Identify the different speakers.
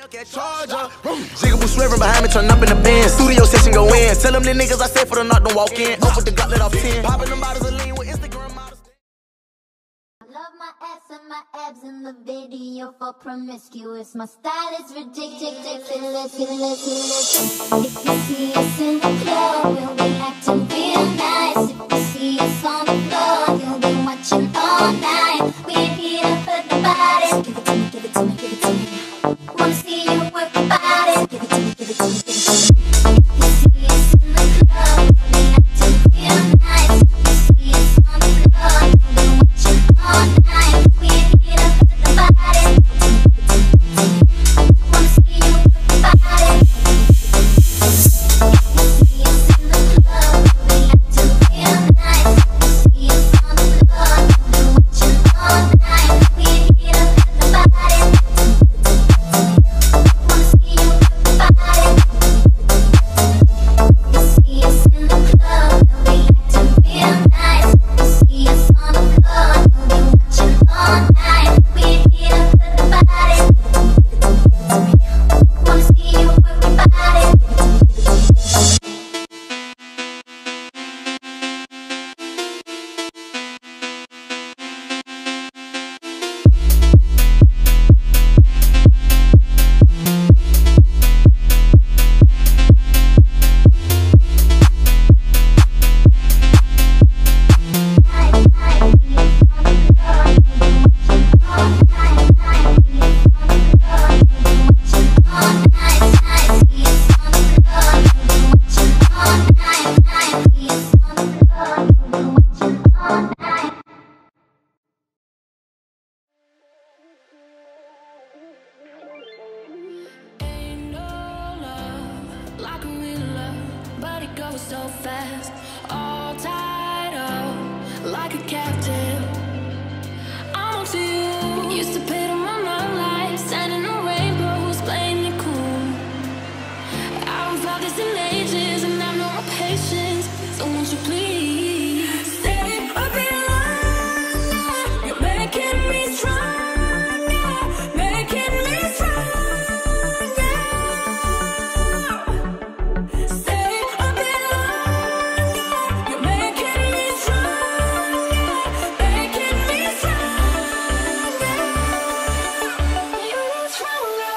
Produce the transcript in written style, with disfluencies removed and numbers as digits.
Speaker 1: Charger. Jigaboo swerving behind me, turn up in the Benz. Studio session go in. Tell them the niggas I said for the knock don't walk in. Up with the gauntlet off 10. Popping them bottles of lean with Instagram models.
Speaker 2: I love my ass and my abs in the video for promiscuous. My style is ridiculous. If you see us in the club, we'll be acting real nice. If you see us on the floor, you'll be watching all night. We ain't here for the body. So give it to me, give it to me, give it to me. Wanna see you work your body. Give it to me, give it to me, give it to me. You see us in the club, we'll be acting real nice. You see us on the floor, you'll be watching all night. We ain't here for the body. Wanna see you work your body. You see us in the club, we'll be acting real nice. You see us on the floor, you'll be watching all night. We ain't here for the body. Wanna see you work your body. You see us in the club, we'll be acting real nice. You see us on the floor, you'll be watching all night. We ain't here for the body. Wanna see you work your body.
Speaker 3: Ain't no love like a real love, but it goes so fast. All tied up like a captive. I'm on to you. Used to pay to my life, standing on rainbows, playing it cool. I haven't felt this in ages, and I've no more patience. So won't you please stay a bit longer? You're making me stronger, making me stronger. Stay a bit longer. You're making me stronger, making me stronger. You're stronger.